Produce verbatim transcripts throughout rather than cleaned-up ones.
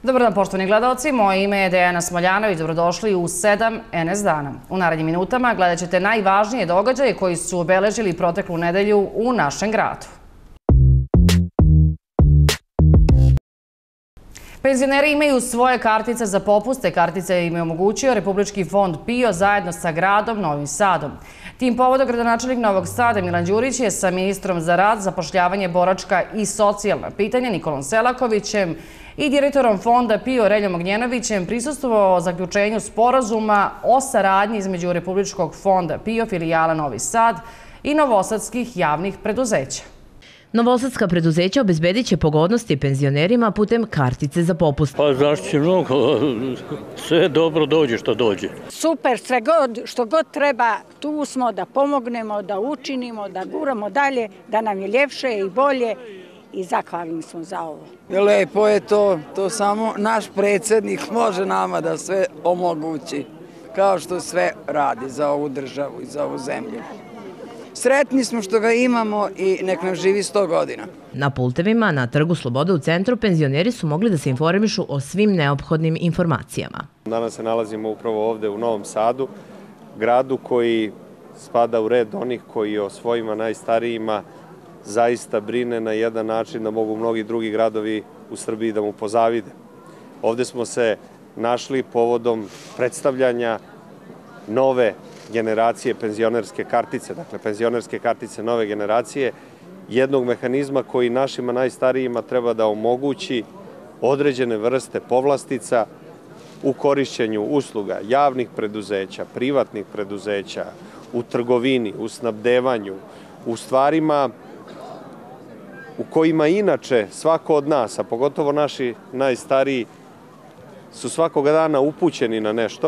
Dobar dan, poštovani gledalci. Moje ime je Dejana Smoljanović. Dobrodošli u sedam en es dana. U narednim minutama gledat ćete najvažnije događaje koji su obeležili proteklu nedelju u našem gradu. Penzioneri imaju svoje kartice za popuste. Kartice im je omogućio Republički fond PIO zajedno sa gradom Novim Sadom. Tim povodom gradonačelnik Novog Sada Milan Đurić je sa ministrom za rad, zapošljavanje, boračka i socijalna pitanja Nikolom Selakovićem i direktorom fonda PIO Reljom Ognjenovićem prisustvovao zaključenju sporazuma o saradnji između Republičkog fonda PIO filijala Novi Sad i novosadskih javnih preduzeća. Novosadska preduzeća obezbedit će pogodnosti penzionerima putem kartice za popust. Pa zašto će mnogo, sve dobro dođe što dođe. Super, sve god, što god treba, tu smo da pomognemo, da učinimo, da guramo dalje, da nam je ljepše i bolje i zahvalni smo za ovo. Lepo je to, to samo naš predsjednik može nama da sve omogući, kao što sve radi za ovu državu i za ovu zemlju. Sretni smo što ga imamo i nek nam živi sto godina. Na pultevima na Trgu Slobode u centru penzioneri su mogli da se informišu o svim neophodnim informacijama. Danas se nalazimo upravo ovde u Novom Sadu, gradu koji spada u red onih koji o svojima najstarijima zaista brine na jedan način da mogu mnogi drugi gradovi u Srbiji da mu pozavide. Ovde smo se našli povodom predstavljanja nove generacije penzionerske kartice, dakle penzionerske kartice nove generacije, jednog mehanizma koji našima najstarijima treba da omogući određene vrste povlastica u korišćenju usluga javnih preduzeća, privatnih preduzeća, u trgovini, u snabdevanju, u stvarima u kojima inače svako od nas, a pogotovo naši najstariji, su svakoga dana upućeni na nešto,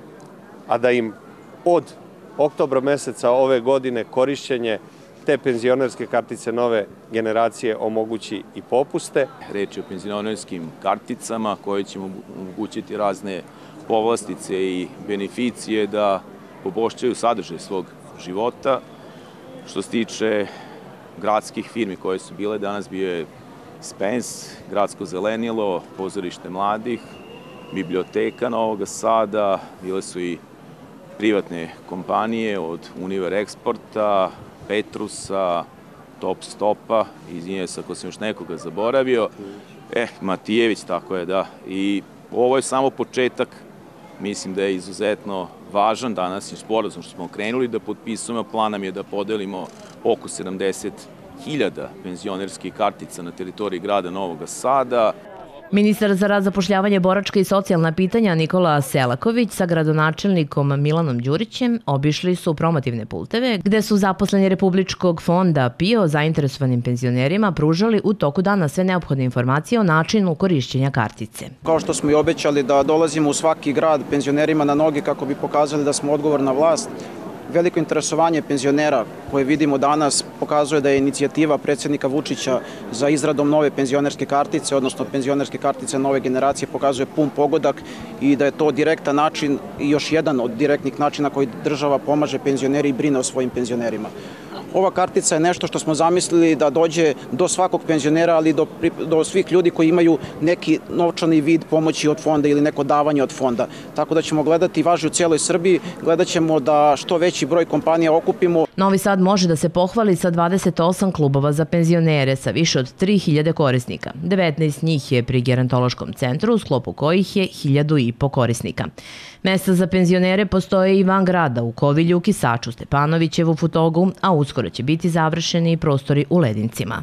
a da im od oktobra meseca ove godine korišćenje te penzionerske kartice nove generacije omogući i popuste. Reč je o penzionerskim karticama koje će omogućiti razne povlastice i beneficije da poboljšaju sadržaj svog života. Što se tiče gradskih firmi koje su bile, danas bio je Spens, Gradsko zelenilo, Pozorište mladih, Biblioteka Novog Sada, bile su i privatne kompanije od Univer Eksporta, Petrusa, Top Stopa, izvinjaju se ako sam još nekoga zaboravio, eh, Matijević, tako je, da. I ovo je samo početak, mislim da je izuzetno važan današnji sporazum što smo krenuli da potpisujemo. Plan nam je da podelimo oko sedamdeset hiljada penzionerskih kartica na teritoriji grada Novog Sada. Ministar za rad, zapošljavanje, boračka i socijalna pitanja Nikola Selaković sa gradonačelnikom Milanom Đurićem obišli su promotivne pulteve gde su zaposleni Republičkog fonda PIO zainteresovanim penzionerima pružali u toku dana sve neophodne informacije o načinu korišćenja kartice. Kao što smo i obećali da dolazimo u svaki grad penzionerima na noge kako bi pokazali da smo odgovorna vlast, veliko interesovanje penzionera koje vidimo danas pokazuje da je inicijativa predsjednika Vučića za izradom nove penzionerske kartice, odnosno penzionerske kartice nove generacije, pokazuje pun pogodak i da je to direktan način i još jedan od direktnih načina koji država pomaže penzioneri i brine o svojim penzionerima. Ova kartica je nešto što smo zamislili da dođe do svakog penzionera, ali do, do svih ljudi koji imaju neki novčani vid pomoći od fonda ili neko davanje od fonda. Tako da ćemo gledati, važi u cijeloj Srbiji, gledat ćemo da što veći broj kompanija okupimo. Novi Sad može da se pohvali sa dvadeset osam klubova za penzionere sa više od tri hiljade korisnika. devetnaest njih je pri gerontološkom centru, u sklopu kojih je hiljadu i po korisnika. Mesta za penzionere postoje i van grada, u Kovilju, Kisaču, Stepanovićevu, Futogu, a uskoro će biti završeni i prostori u Ledincima.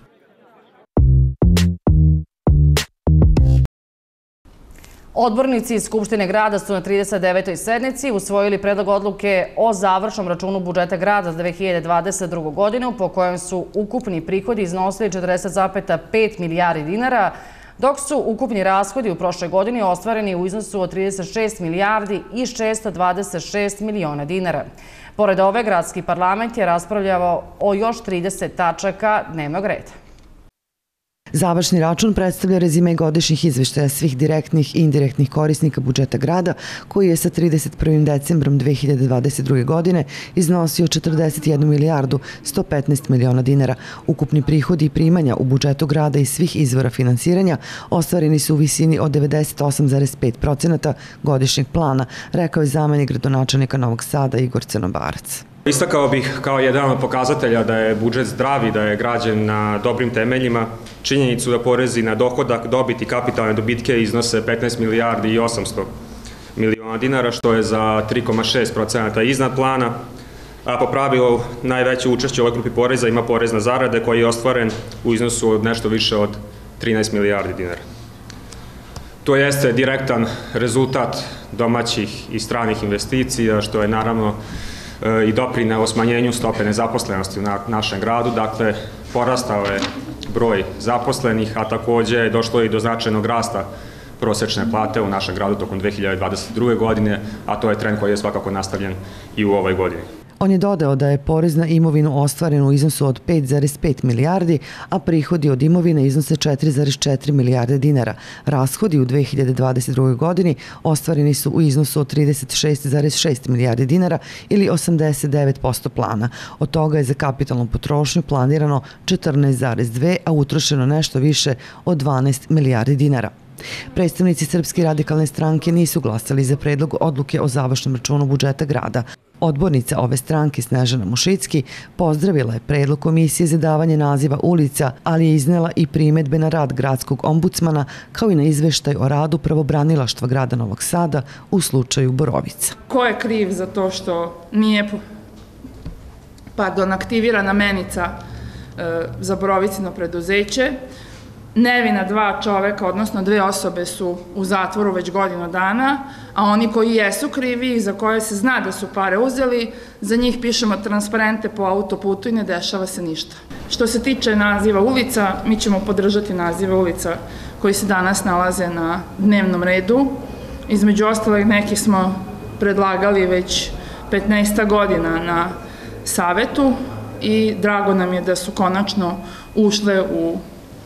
Odbornici iz Skupštine grada su na trideset devetoj sednici usvojili predlog odluke o završnom računu budžeta grada za dve hiljade dvadeset drugu. godinu, po kojem su ukupni prihodi iznosili četrdeset zarez pet milijardi dinara, dok su ukupni rashodi u prošloj godini ostvareni u iznosu od trideset šest milijardi i šesto dvadeset šest miliona dinara. Pored ove, gradski parlament je raspravljao o još trideset tačaka dnevnog reda. Završni račun predstavlja rezime godišnjih izveštaja svih direktnih i indirektnih korisnika budžeta grada, koji je sa trideset prvim decembrom dve hiljade dvadeset druge. godine iznosio četrdeset jednu milijardu sto petnaest miliona dinara. Ukupni prihodi i primanja u budžetu grada i svih izvora finansiranja ostvareni su u visini od devedeset osam zarez pet procenata godišnjeg plana, rekao je zamenik gradonačelnika Novog Sada Igor Crnobarac. Istakao bih kao jedan od pokazatelja da je budžet zdrav i da je građen na dobrim temeljima činjenicu da porezi na dohodak, dobit i kapitalne dobitke iznose petnaest milijardi i osamsto miliona dinara, što je za tri zarez šest procenata iznad plana, a po pravilu najveće učešće u ovoj grupi poreza ima porez na zarade koji je ostvaren u iznosu od nešto više od trinaest milijardi dinara. To jeste direktan rezultat domaćih i stranih investicija, što je naravno i doprinelo smanjenju stope nezaposlenosti u našem gradu. Dakle, porastao je broj zaposlenih, a takođe je došlo i do značajnog rasta prosečne plate u našem gradu tokom dve hiljade dvadeset druge. godine, a to je trend koji je svakako nastavljen i u ovoj godini. On je dodao da je porez na imovinu ostvaren u iznosu od pet zarez pet milijardi, a prihodi od imovine iznose četiri zarez četiri milijarde dinara. Rashodi u dve hiljade dvadeset drugoj. godini ostvareni su u iznosu od trideset šest zarez šest milijardi dinara ili osamdeset devet posto plana. Od toga je za kapitalnu potrošnju planirano četrnaest zarez dve, a utrošeno nešto više od dvanaest milijardi dinara. Predstavnici Srpske radikalne stranke nisu glasali za predlog odluke o završnom računu budžeta grada. Odbornica ove stranke Snežana Mušicki pozdravila je predlog komisije za davanje naziva ulica, ali je iznela i primedbe na rad gradskog ombudsmana kao i na izveštaj o radu pravobranilaštva grada Novog Sada u slučaju Borovica. Ko je kriv za to što nije pardon, aktivirana menica e, za Borovicino preduzeće? Nevina dva čoveka, odnosno dve osobe su u zatvoru već godinu dana, a oni koji jesu krivi i za koje se zna da su pare uzeli, za njih pišemo transparente po autoputu i ne dešava se ništa. Što se tiče naziva ulica, mi ćemo podržati nazive ulica koji se danas nalaze na dnevnom redu. Između ostalih nekih smo predlagali već petnaest godina na savetu i drago nam je da su konačno ušle u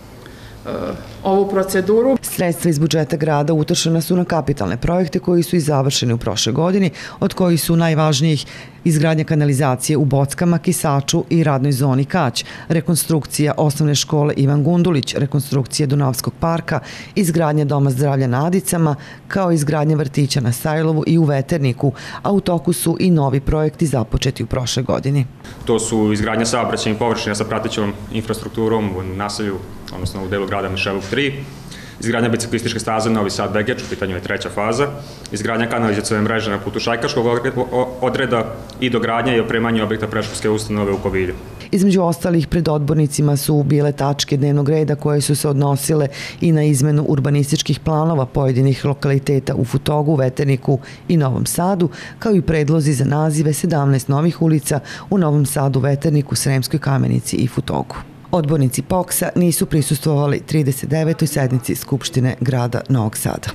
ovu proceduru. Sredstva iz budžeta grada utrošena su na kapitalne projekte koji su i završeni u prošle godini, od kojih su najvažnijih izgradnja kanalizacije u Bockama, Kisaču i radnoj zoni Kać, rekonstrukcija osnovne škole Ivan Gundulić, rekonstrukcija Dunavskog parka, izgradnja doma zdravlja na Adicama, kao izgradnja vrtića na Sajlovu i u Veterniku, a u toku su i novi projekti započeti u prošle godini. To su izgradnja saobraćajnih površina sa pratećom infrastrukturom u naselju, odnosno u delu grada Miševuk tri, izgradnja biciklističke staze Novi Sad-Begeć, u pitanju je treća faza, izgradnja kanalizacione mreže na putu Šajkačkog odreda i dogradnja i opremanje objekta predškolske ustanove u Kovilju. Između ostalih pred odbornicima su bile tačke dnevnog reda koje su se odnosile i na izmenu urbanističkih planova pojedinih lokaliteta u Futogu, Veterniku i Novom Sadu, kao i predlozi za nazive sedamnaest novih ulica u Novom Sadu, Veterniku, Sremskoj Kamenici i Futogu. Odbornici P O K S-a nisu prisustvovali trideset devetoj sednici Skupštine grada Novog Sada.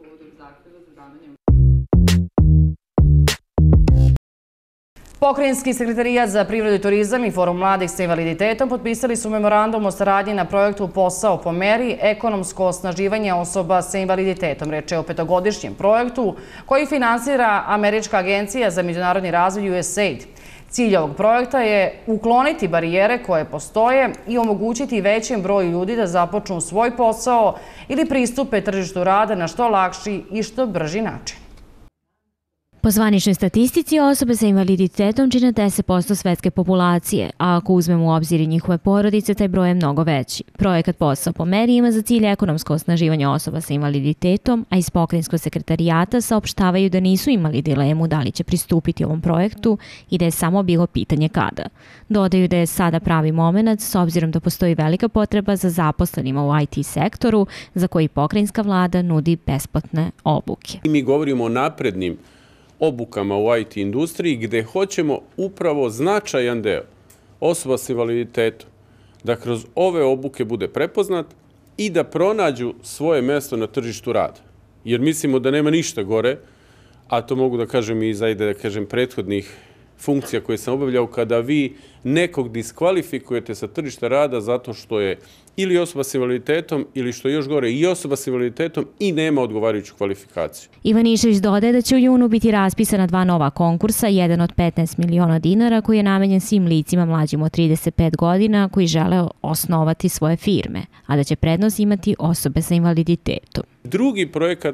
Pokrajinski sekretarijat za privredu i turizam i Forum mladih sa invaliditetom potpisali su memorandum o saradnji na projektu Posao po meri, ekonomsko osnaživanje osoba sa invaliditetom. Reč je o petogodišnjem projektu koji finansira Američka agencija za međunarodni razvoj U S A I D. Cilj ovog projekta je ukloniti barijere koje postoje i omogućiti većem broju ljudi da započnu svoj posao ili pristupe tržištu rada na što lakši i što brži način. Po zvaničnoj statistici, osobe sa invaliditetom čine deset posto svetske populacije, a ako uzmemo u obzir i njihove porodice, taj broj je mnogo veći. Projekat Posao po meri ima za cilj ekonomsko osnaživanje osoba sa invaliditetom, a iz Pokrajinskog sekretarijata saopštavaju da nisu imali dilemu da li će pristupiti ovom projektu i da je samo bilo pitanje kada. Dodaju da je sada pravi moment, s obzirom da postoji velika potreba za zaposlenima u I T sektoru, za koji pokrajinska vlada nudi besplatne obuke. Mi govorimo o naprednim obukama u I T industriji gde hoćemo upravo značajan deo osoba s invaliditetom da kroz ove obuke bude prepoznat i da pronađu svoje mesto na tržištu rada. Jer mislimo da nema ništa gore, a to mogu da kažem i za da kažem prethodnih funkcija koje sam obavljao kada vi nekog diskvalifikujete sa tržišta rada zato što je ili osoba s invaliditetom ili što je još gore i osoba s invaliditetom i nema odgovarajuću kvalifikaciju. Ivanišević dodaje da će u junu biti raspisana dva nova konkursa, jedan od petnaest miliona dinara koji je namenjen svim licima mlađim od trideset pet godina koji žele osnovati svoje firme, a da će prednost imati osobe sa invaliditetom. Drugi projekat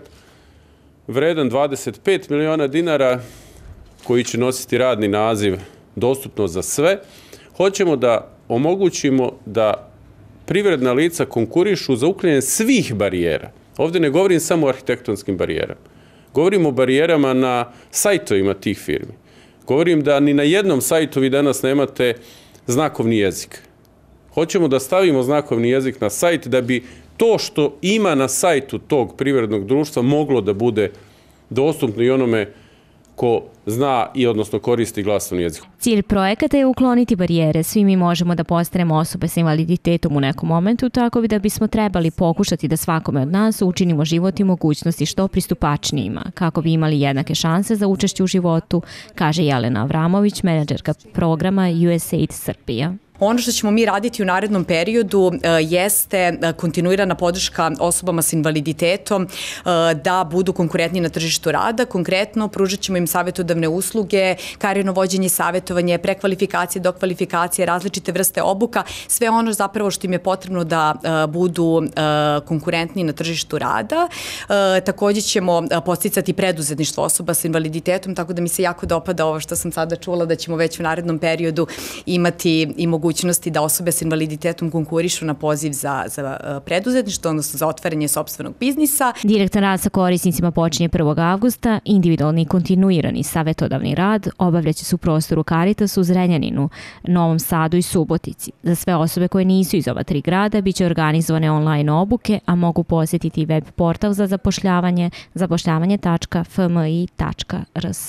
vredan dvadeset pet miliona dinara koji će nositi radni naziv Dostupno za sve, hoćemo da omogućimo da privredna lica konkurišu za uklanjanje svih barijera. Ovdje ne govorim samo o arhitektonskim barijerama. Govorim o barijerama na sajtovima tih firmi. Govorim da ni na jednom sajtu vi danas nemate znakovni jezik. Hoćemo da stavimo znakovni jezik na sajt da bi to što ima na sajtu tog privrednog društva moglo da bude dostupno i onome ko zna i odnosno koristi glasovni jezik. Cilj projekata je ukloniti barijere. Svi mi možemo da postanemo osobe sa invaliditetom u nekom momentu, tako da bismo trebali pokušati da svakome od nas učinimo život i mogućnosti što pristupačnijima, kako bi imali jednake šanse za učešće u životu, kaže Jelena Avramović, menadžerka programa U S A I D Srbija. Ono što ćemo mi raditi u narednom periodu jeste kontinuirana podrška osobama s invaliditetom da budu konkurentni na tržištu rada. Konkretno, pružat ćemo im savjetodavne usluge, karijerno vođenje i savjetovanje, prekvalifikacije, dokvalifikacije, različite vrste obuka, sve ono zapravo što im je potrebno da budu konkurentni na tržištu rada. Također ćemo podsticati preduzetništvo osoba s invaliditetom, tako da mi se jako dopada ovo što sam sada čula, da ćemo već u narednom periodu imati i mogućnosti mogućnosti da osobe s invaliditetom konkurišu na poziv za, za preduzetništvo, odnosno za otvaranje sopstvenog biznisa. Direktan rad sa korisnicima počinje prvog avgusta, individualni i kontinuirani savjetodavni rad obavljaće se u prostoru Caritasu u Zrenjaninu, Novom Sadu i Subotici. Za sve osobe koje nisu iz ova tri grada biće organizovane online obuke, a mogu posjetiti web portal za zapošljavanje zapošljavanje tačka f m i tačka r s.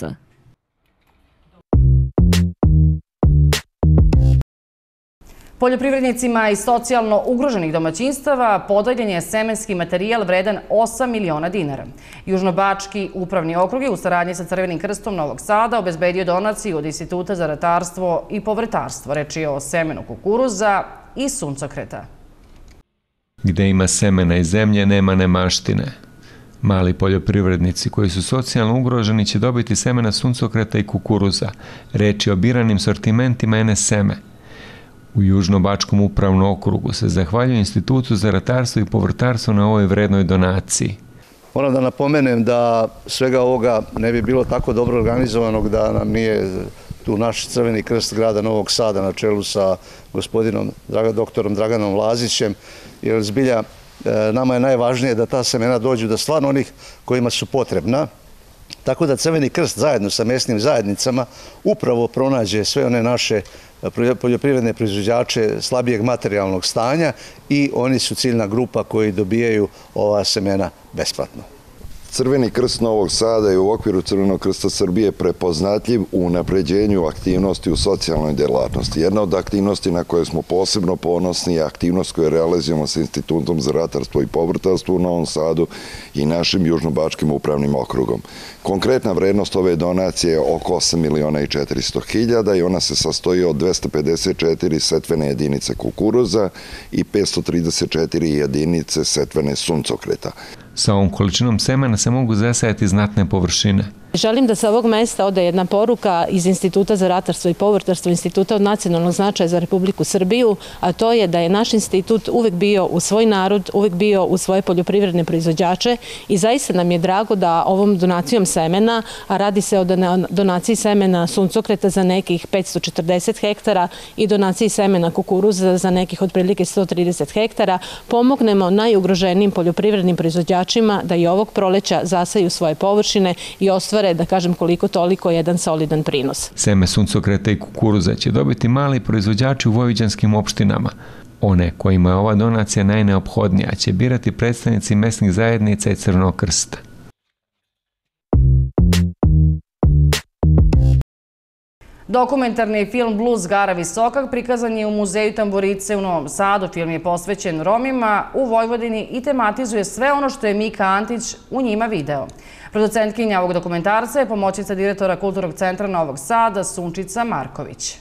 Poljoprivrednicima iz socijalno ugroženih domaćinstava podeljen je semenski materijal vredan osam miliona dinara. Južnobački upravni okrug je u saradnji sa Crvenim krstom Novog Sada obezbedio donaciju od Instituta za ratarstvo i povrtarstvo. Reč je o semenu kukuruza i suncokreta. Gde ima semena i zemlje, nema nemaštine. Mali poljoprivrednici koji su socijalno ugroženi će dobiti semena suncokreta i kukuruza. Reč je o biranim sortimentima N S M-e. U Južnobačkom upravnom okrugu se zahvaljuje Institutu za ratarstvo i povrtarstvo na ovoj vrednoj donaciji. Moram da napomenem da svega ovoga ne bi bilo tako dobro organizovanog da nam nije tu naš Crveni krst grada Novog Sada na čelu sa gospodinom doktorom Draganom Lazićem, jer zbilja nama je najvažnije da ta semena dođu do stvarno onih kojima su potrebna. Tako da Crveni krst zajedno sa mesnim zajednicama upravo pronađe sve one naše poljoprivredne proizvođače slabijeg materijalnog stanja i oni su ciljna grupa koji dobijaju ova semena besplatno. Crveni krst Novog Sada je u okviru Crvenog krsta Srbije prepoznatljiv u unapređenju aktivnosti u socijalnoj delatnosti. Jedna od aktivnosti na koje smo posebno ponosni je aktivnost koju realizujemo sa Institutom za ratarstvo i povrtarstvo u Novom Sadu i našim Južnobačkim upravnim okrugom. Konkretna vrednost ove donacije je oko osam miliona i četiristo hiljada i ona se sastoji od dvesta pedeset četiri setvene jedinice kukuruza i petsto trideset četiri jedinice setvene suncokreta. Sa ovom količinom semena se mogu zasajati znatne površine. Želim da sa ovog mesta ode jedna poruka iz Instituta za ratarstvo i povrtarstvo, instituta od nacionalnog značaja za Republiku Srbiju, a to je da je naš institut uvek bio u svoj narod, uvek bio u svoje poljoprivredne proizvođače i zaista nam je drago da ovom donacijom semena, a radi se o donaciji semena suncokreta za nekih petsto četrdeset hektara i donaciji semena kukuruza za nekih otprilike sto trideset hektara, pomognemo najugroženijim poljoprivrednim proizvođačima da i ovog proleća zasaju svoje površine i ostvare, da kažem, koliko toliko jedan solidan prinos. Seme suncokreta i kukuruza će dobiti mali proizvođači u vojvođanskim opštinama. One kojima je ova donacija najneophodnija će birati predstavnici mesnih zajednica i Crvenog krsta. Dokumentarni film Blues Gara Visokak prikazan je u Muzeju Tamburice u Novom Sadu. Film je posvećen Romima u Vojvodini i tematizuje sve ono što je Mika Antić u njima video. Producentkinja ovog dokumentarca je pomoćnica direktora Kulturnog centra Novog Sada Sunčica Marković.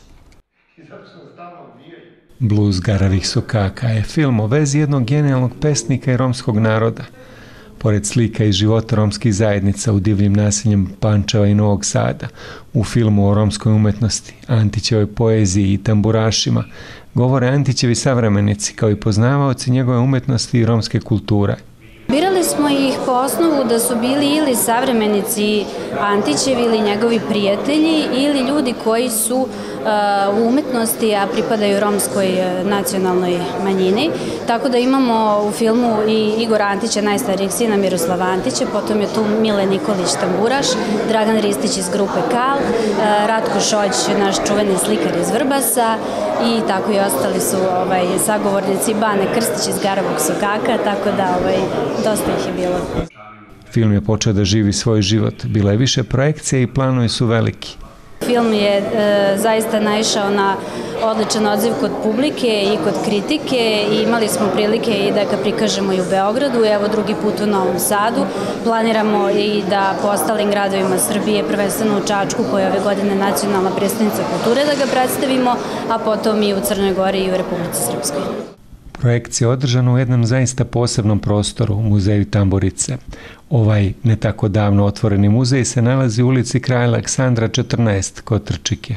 Blues Gara Visokaka je film o vezi jednog genijalnog pesnika i romskog naroda. Pored slika iz života romskih zajednica u divljim naseljem Pančeva i Novog Sada, u filmu o romskoj umetnosti, Antićevoj poeziji i tamburašima, govore Antićevi savremenici kao i poznavaoci njegove umetnosti i romske kulture. Birali smo ih po osnovu da su bili ili savremenici Antićevi ili njegovi prijatelji ili ljudi koji su u umetnosti, a pripadaju romskoj nacionalnoj manjini. Tako da imamo u filmu i Igora Antića, najstarijeg sina Miroslava Antića, potom je tu Mile Nikolić tamburaš, Dragan Ristić iz grupe Kal, Ratko Šoć, naš čuveni slikar iz Vrbasa i tako i ostali su sagovornici, Bane Krstić iz Garavog Sokaka, tako da dosta ih je bilo. Film je počeo da živi svoj život. Bila je više projekcija i planovi su veliki. Film je zaista naišao na odličan odziv kod publike i kod kritike i imali smo prilike i da ga prikažemo i u Beogradu, evo drugi put u Novom Sadu. Planiramo i da po ostalim gradovima Srbije, prvenstveno u Čačku, koja je ove godine nacionalna predstavnica kulture, da ga predstavimo, a potom i u Crnoj Gori i u Republici Srpskoj. Projekcija je održana u jednom zaista posebnom prostoru, Muzeju Tamburice. Ovaj ne tako davno otvoreni muzej se nalazi u ulici Kralja Aleksandra četrnaest kod Trčike.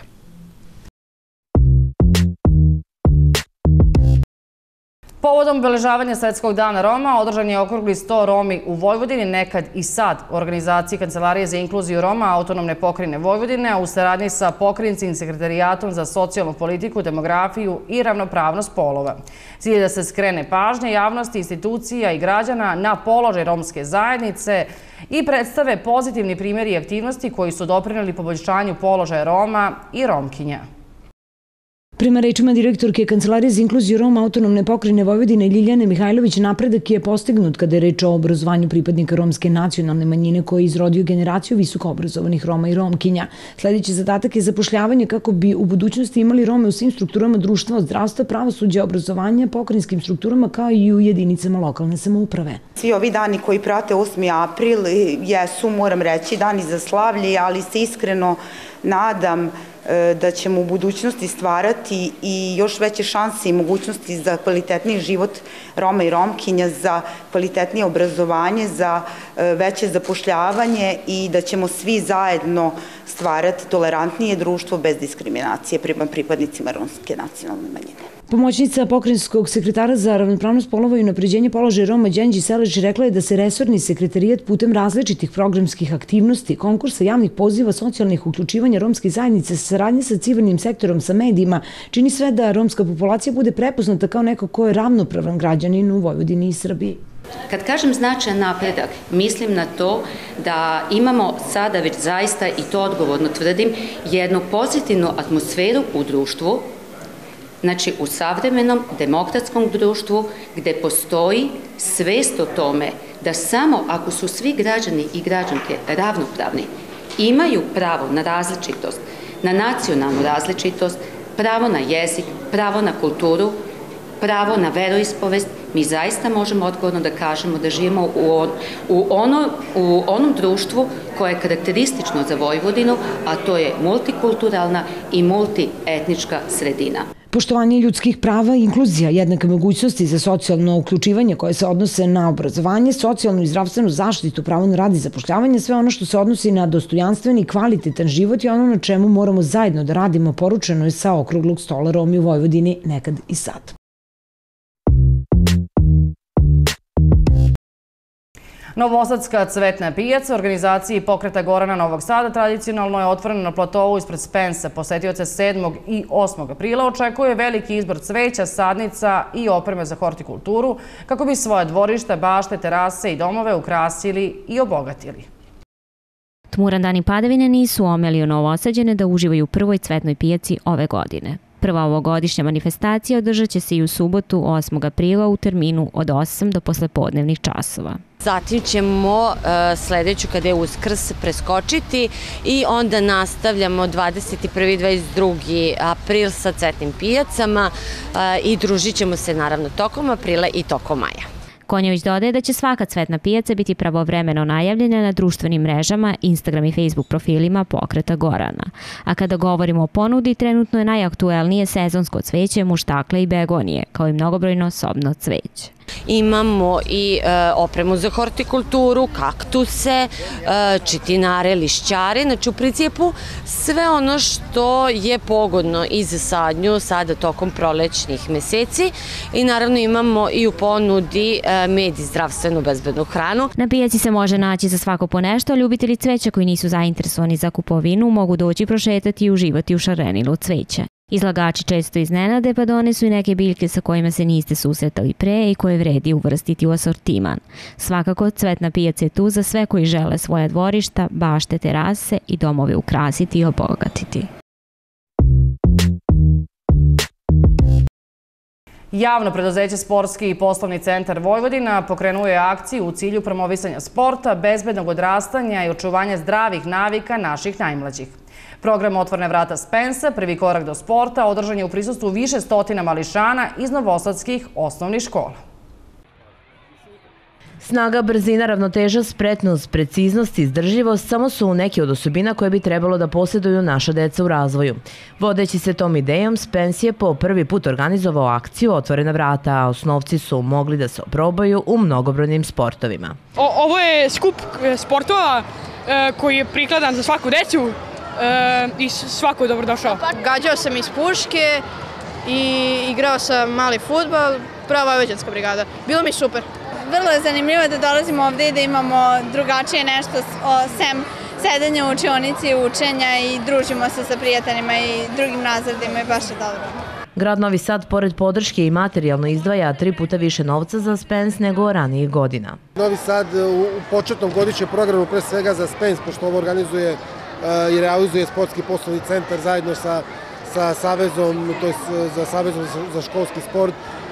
Povodom obeležavanja Svetskog dana Roma održan je okrugli sto Romi u Vojvodini, nekad i sad, u organizaciji Kancelarije za inkluziju Roma Autonomne pokrajine Vojvodine, a u saradnji sa Pokrajinskim sekretarijatom za socijalnu politiku, demografiju i ravnopravnost polova. Cilj je da se skrene pažnja javnosti, institucija i građana na položaj romske zajednice i predstave pozitivni primjeri i aktivnosti koji su doprineli poboljšanju položaja Roma i Romkinja. Prema rečima direktorke Kancelarije za inkluziju Roma Autonomne pokrajine Vojvodine Ljiljane Mihajlović, napredak je postignut kada je reč o obrazovanju pripadnika romske nacionalne manjine koji je izrodio generaciju visoko obrazovanih Roma i Romkinja. Sljedeći zadatak je zapošljavanje kako bi u budućnosti imali Rome u svim strukturama društva, od zdravstva, pravosuđa, obrazovanja, pokrajinskim strukturama kao i u jedinicama lokalne samouprave. Svi ovi dani koji prate osmi april jesu, moram reći, dani za slavlje, ali se iskreno nadam da ćemo u budućnosti stvarati i još veće šanse i mogućnosti za kvalitetniji život Roma i Romkinja, za kvalitetnije obrazovanje, za veće zapošljavanje i da ćemo svi zajedno stvarati tolerantnije društvo bez diskriminacije prema pripadnicima romske nacionalne manjine. Pomoćnica pokrajinskog sekretara za ravnopravnost polova i unapređenje položaja Roma Đenđi Seleč rekla je da se resorni sekretarijat putem različitih programskih aktivnosti, konkursa, javnih poziva, socijalnih uključivanja romske zajednice, saradnje sa civilnim sektorom, sa medijima, čini sve da romska populacija bude prepoznata kao neko ko je ravnopravan građanin u Vojvodini i Srbiji. Kad kažem značajan napredak, mislim na to da imamo sada već zaista, i to odgovorno tvrdim, jednu pozitivnu atmosferu u društvu, znači u savremenom demokratskom društvu gde postoji svest o tome da samo ako su svi građani i građanke ravnopravni, imaju pravo na različitost, na nacionalnu različitost, pravo na jezik, pravo na kulturu, pravo na veroispovest, mi zaista možemo odgovorno da kažemo da živimo u, on, u, ono, u onom društvu koje je karakteristično za Vojvodinu, a to je multikulturalna i multietnička sredina. Poštovanje ljudskih prava i inkluzija, jednake mogućnosti za socijalno uključivanje koje se odnose na obrazovanje, socijalnu i zdravstvenu zaštitu, pravo na rad i zapošljavanje, sve ono što se odnosi na dostojanstveni i kvalitetan život i ono na čemu moramo zajedno da radimo, poručeno je sa okruglog stola Romi u Vojvodini nekad i sad. Novosadska cvetna pijaca u organizaciji Pokreta Gorana Novog Sada tradicionalno je otvorena na platovu ispred Spensa. Posetioce sedmog i osmog aprila očekuje veliki izbor cveća, sadnica i opreme za hortikulturu kako bi svoje dvorišta, bašte, terase i domove ukrasili i obogatili. Tmuran dan i padavine nisu omelio Novosađane da uživaju u prvoj cvetnoj pijaci ove godine. Prva ovogodišnja manifestacija održat će se i u subotu osmog aprila u terminu od osam do poslepodnevnih časova. Zatim ćemo sledeću, kada je Uskrs, preskočiti i onda nastavljamo dvadeset prvi i dvadeset drugi april sa cvetnim pijacama i družit ćemo se naravno tokom aprila i tokom maja. Konjović dodaje da će svaka cvetna pijaca biti pravovremeno najavljena na društvenim mrežama, Instagram i Facebook profilima Pokreta Gorana. A kada govorimo o ponudi, trenutno je najaktuelnije sezonsko cveće, muštakle i begonije, kao i mnogobrojno sobno cveće. Imamo i e, opremu za hortikulturu, kaktuse, e, čitinare, lišćare, znači u principu sve ono što je pogodno i za sadnju sada tokom prolećnih meseci i naravno imamo i u ponudi e, med i zdravstvenu bezbednu hranu. Na pijaci se može naći za svako po nešto, ljubitelji cveća koji nisu zainteresovani za kupovinu mogu doći prošetati i uživati u šarenilu cveća. Izlagači često iznenade pa donesu i neke biljke sa kojima se niste susretali pre i koje vredi uvrstiti u asortiman. Svakako, cvetna pijaca je tu za sve koji žele svoje dvorišta, bašte, terase i domove ukrasiti i obogatiti. Javno preduzeće Sportski i poslovni centar Vojvodina pokrenuo je akciju u cilju promovisanja sporta, bezbednog odrastanja i očuvanja zdravih navika naših najmlađih. Program Otvorene vrata Spensa, prvi korak do sporta, održan je u prisustvu više stotina mališana iz novosadskih osnovnih škola. Snaga, brzina, ravnoteža, spretnost, preciznost i izdržljivost samo su neki od osobina koje bi trebalo da posjeduju naša deca u razvoju. Vodeći se tom idejom, Spens je po prvi put organizovao akciju Otvorena vrata, a osnovci su mogli da se oprobaju u mnogobrojnim sportovima. Ovo je skup sportova koji je prikladan za svaku decu i svako je dobrodošao. Gađao sam iz puške i igrao sam mali fudbal, prava vojvođanska brigada. Bilo mi super. Vrlo je zanimljivo da dolazimo ovde i da imamo drugačije nešto sem sedenja u učionici, učenja i družimo se sa prijateljima i drugim razredima i baš je dobro. Grad Novi Sad, pored podrške i materijalno, izdvaja tri puta više novca za Spens nego ranijih godina. Novi Sad u početnom godišnjem programu, pre svega za Spens, pošto ovo organizuje i realizuje Sportski poslovni centar zajedno sa, sa Savezom, to je za Savezom za školski sport,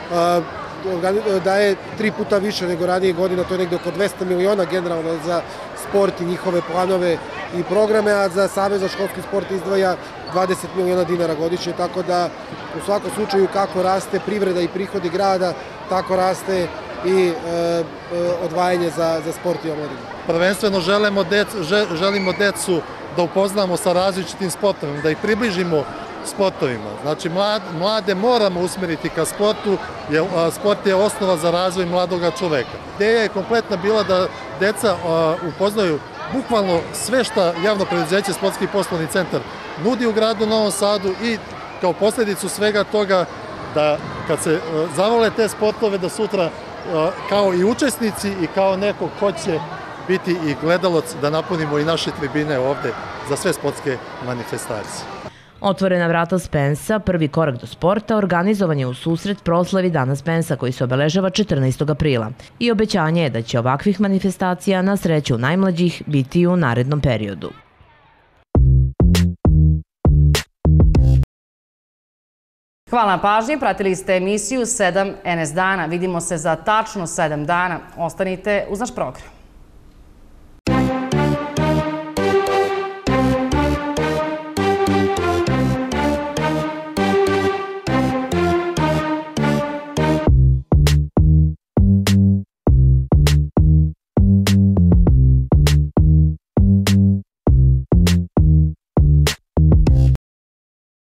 daje tri puta više nego ranije godina, to je negde oko dvesta miliona generalno za sport i njihove planove i programe, a za Savez za školski sport izdvaja dvadeset miliona dinara godišnje, tako da u svakom slučaju kako raste privreda i prihodi grada, tako raste i e, odvajanje za, za sport i omladinu. Prvenstveno želimo decu, želimo decu da upoznamo sa različitim sportovima, da ih približimo sportovima. Znači, mlade moramo usmeriti ka sportu, jer sport je osnova za razvoj mladoga čoveka. Ideja je kompletna bila da deca upoznaju bukvalno sve što javno preduzeće Sportski poslovni centar nudi u gradu Novom Sadu i kao posljedicu svega toga da kad se zavole te sportove da sutra kao i učesnici i kao neko ko će biti i gledalac da napunimo i naše tribine ovde za sve sportske manifestacije. Otvorena vrata Spensa, prvi korak do sporta, organizovan je u susret proslavi Dana Spensa koji se obeležava četrnaestog aprila i obećanje je da će ovakvih manifestacija na sreću najmlađih biti i u narednom periodu. Hvala na pažnji, pratili ste emisiju sedam N S dana. Vidimo se za tačno sedam dana. Ostanite uz naš program.